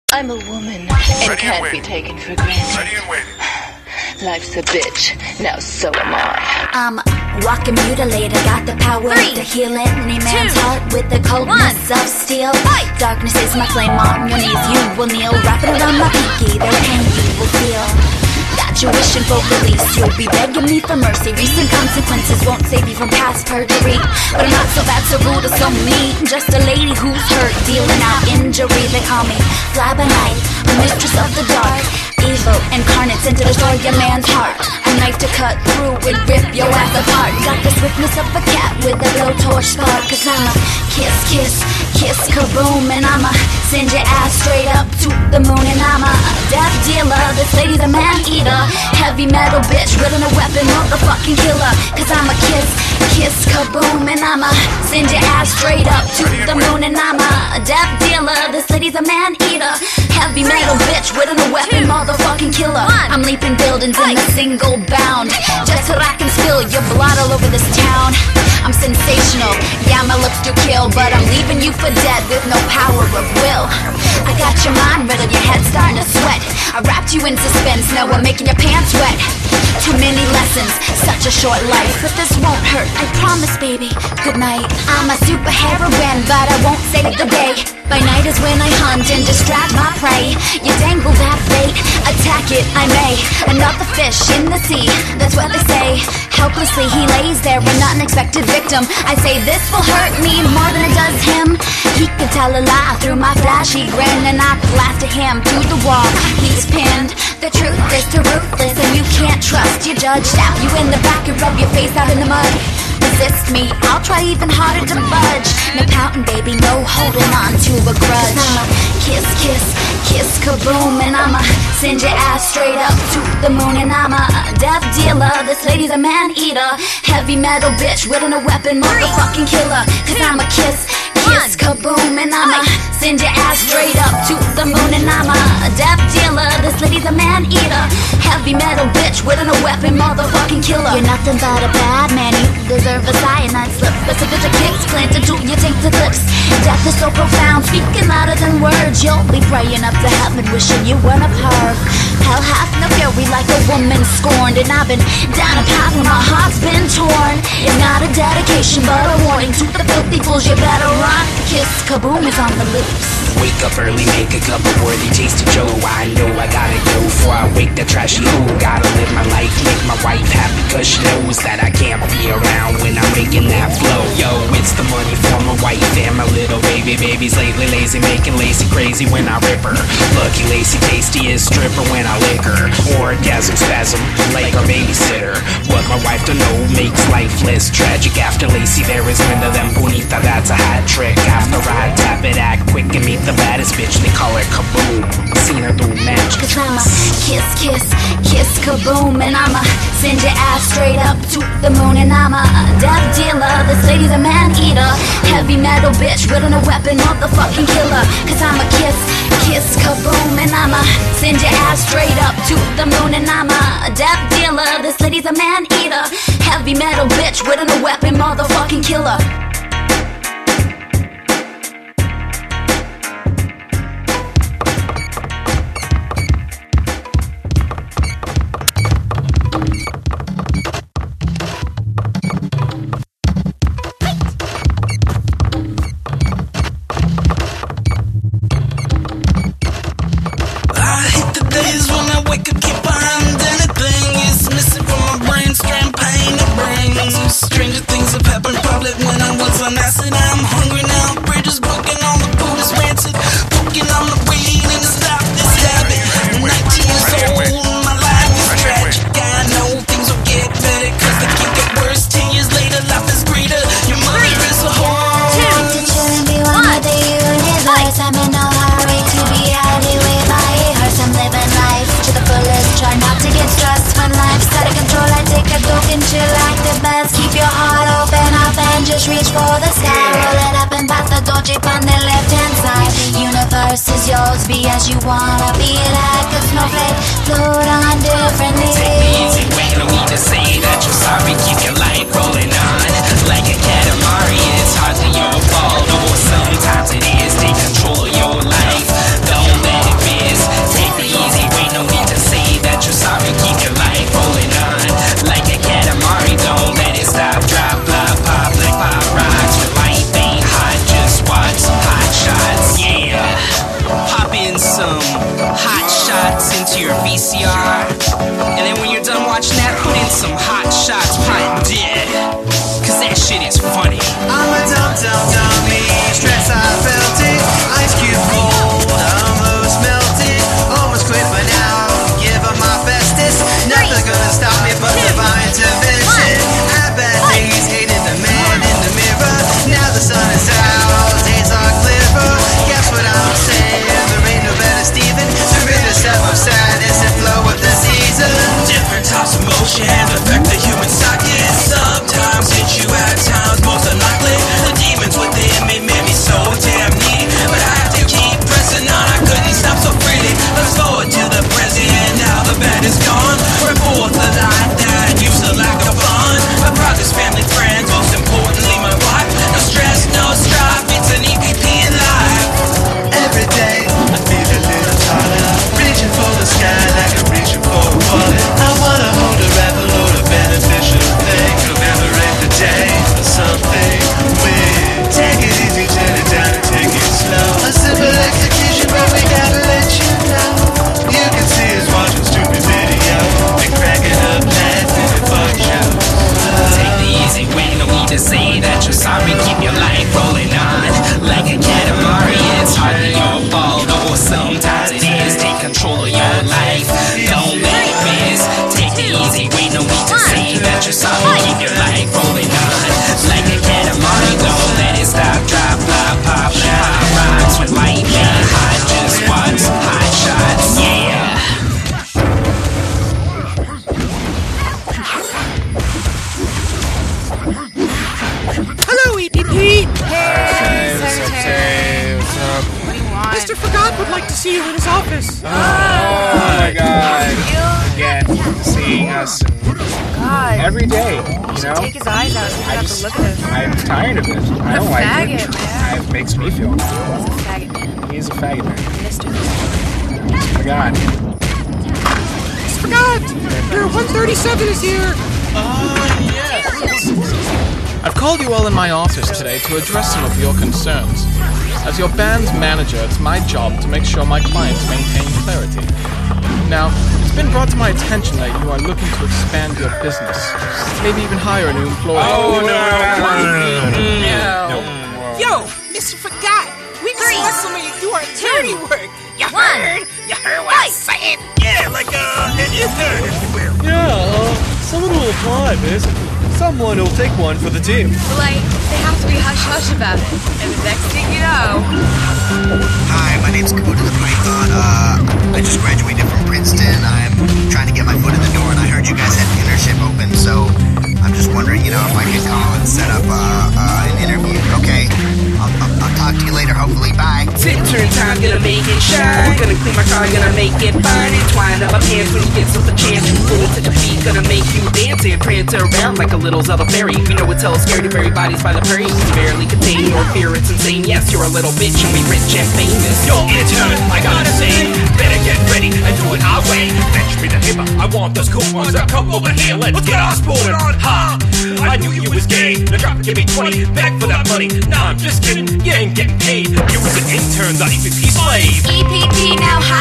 I'm a woman and can't be taken for granted. Ready and waiting. Life's a bitch, now so am I. I'm walking mutilated, got the power to heal any man's heart with the coldness of steel. Darkness is my flame, on your knees you will kneel. Wrap it around my pinky, their pain you will feel. Got you wishing for release, you'll be begging me for mercy. Recent consequences won't save you from past perjury. But I'm not so bad, so rude or so mean. Just a lady who's hurt, dealing out injury. They call me fly by night, a mistress of the dark. Evil incarnate sent to destroy your man's heart. A knife to cut through and rip your ass apart. Got the swiftness of a cat with a blowtorch spark. Cause I'm a kiss, kiss, kiss, kaboom. And I'm a send your ass straight up to the moon. And I'm a death dealer, this lady's a man eater. Heavy metal bitch, wielding a weapon, motherfucking killer. Cause I'm a kiss, kiss, kaboom. And I'm a send your ass straight up to the moon. And I'm a death dealer, this lady's a man eater. Heavy metal bitch, wielding a weapon, motherfucking killer. I'm leaping buildings in a single bound, just so I can spill your blood all over this town. I'm sensational, yeah my looks do kill, but I'm leaving you for dead with no power of will. I got your mind riddled, your head starting to sweat. I wrapped you in suspense, now I'm making your pants wet. Too many lessons, such a short life, but this won't hurt, I promise baby. Good night. I'm a super heroine, but I won't save the day. By night is when I hunt and distract my prey. You dangle that bait, attack it I may. I'm not the fish in the sea, that's what they say. Helplessly he lays there, an unexpected victim. I say this will hurt me more than it does him. He can tell a lie through my flashy grin, and I blasted him through the wall. He's pinned. The truth is too ruthless, and you can't trust your judge. Stab you in the back and rub your face out in the mud. Resist me, I'll try even harder to budge. No pouting, baby, no holding on to a grudge. I'm a kiss, kiss, kiss, kaboom. And I'm a send your ass straight up to the moon. And I'm a death dealer, this lady's a man eater. Heavy metal bitch, wielding a weapon, motherfucking killer. Cause I'm a kiss, kiss, kaboom. And I'm a send your ass straight up to the moon. And I'm a death dealer, this lady's a man eater. Heavy metal bitch, wielding a weapon, motherfucking killer. You're nothing but a bad man, you deserve a cyanide slip. Specific to kicks planted to your tainted lips. Death is so profound, speaking louder than words. You'll be praying up to heaven, wishing you weren't a perv. Hell hath no fury like a woman scorned, and I've been down a path where my heart's been torn. It's not a dedication, but a warning to the filthy fools. You better run. Kiss, kaboom is on the loose. Wake up early, make a cup of worthy tasty Joe. I know I gotta go before I wake that trashy hoe. Gotta live my life, make my wife happy, cause she knows that I can't be around when I'm making that flow. Yo, it's the money for my wife and my little baby. Baby's lately lazy, making Lacey crazy when I rip her. Lucky Lacey, tastiest stripper when I lick her. Orgasm spasm, like our babysitter. What my wife don't know makes life less tragic. After Lacey, there is Linda, then Bonita, that's a hat trick. After I tap it, act quick and meet the baddest bitch, they call her Kaboom. Seen her do magic. Cause I'm a kiss, kiss, kiss, kaboom. And I'm a send your ass straight up to the moon. And I'm a death dealer, this lady's a man eater. Heavy metal bitch, wielding a weapon, motherfucking killer. Cause I'm a kiss, kiss, kaboom. And I'm a send your ass straight up to the moon. And I'm a death dealer, this lady's a man eater. Heavy metal bitch, wielding a weapon, motherfucking killer. Stranger things have happened probably when I was on acid. I'm hungry now, bridges broken, all the food is rancid. Poking on the weed and to stop this habit. I'm 19 years old, my life is tragic. I know things will get better, cause they can get worse. 10 years later, life is greater. Your mother is a whore. It shouldn't be one of the universe. I'm in no hurry to be happy with my hearse. I'm living life to the fullest, try not to get stressed. When life's out of control, I take a go and chill like the best. Keep your heart open up and just reach for the sky. Roll it up and pass the door chip on the left hand side. The universe is yours, be as you wanna be. Like a snowflake, float on differently. Take me easy, wait, no need to say that you're sorry. Keep your life rolling on like a Katamari. It's hardly your fault, or sometimes it is. Take control of your life, don't let it be. what it is. Take control of your life. Don't let it miss. Take it easy, wait, no need to say that you're sorry. Keep your life rolling on like a cat of Mario. Don't let it stop, drop, pop, pop, pop rocks with lightning. Hot just once, hot shots, yeah. Hello, EPP! Hey, what's up? What do you want? Mr. Forgot would like to see you in his office. Oh my god. Again, seeing us every day, you know? Take his eyes out. You have to look at him. I'm tired of it. I don't like it. Faggot, man. It makes me feel He's a faggot man. He's a faggot man. Mr. Forgot. Mr. Forgot! Your 137 is here! I've called you all in my office today to address some of your concerns. As your band's manager, it's my job to make sure my clients maintain clarity. Now, it's been brought to my attention that you are looking to expand your business. Maybe even hire a new employee. Oh, no. Yo, Mr. Forgot! We discussed some of you do our dirty work! You heard? You heard what I'm saying? Yeah, like an intern, if you will. Yeah, someone will apply, basically. Someone will take one for the team. Like, they have to be hush-hush about it. And the next thing you know... Hi, my name's Kabuto The Python. I just graduated from Princeton. I'm trying to get my foot in the door, and I heard you guys had an internship open, so I'm just wondering, you know, if I could call and set up an interview. Okay, I'll talk to you later, hopefully. Bye. It's intern time, gonna make it shine. Gonna clean my car, gonna make it fine. Entwine up my pants when he gets up the chance. You fool to the beat, gonna make you dance and prance around like a little Zelda fairy. We know it's hell scary to bury bodies by the prairie. We barely contain your fear, it's insane. Yes, you're a little bitch and we rich and famous. Yo, intern, I gotta say, better get ready and do it our way. Fetch me the paper, I want those cool ones. Now come over here, let's get our sport on. Ha! I knew you was gay. Now drop and give me 20 back for that money. Nah, I'm just kidding, you ain't getting paid. You was an intern, not EPP slave. EPP now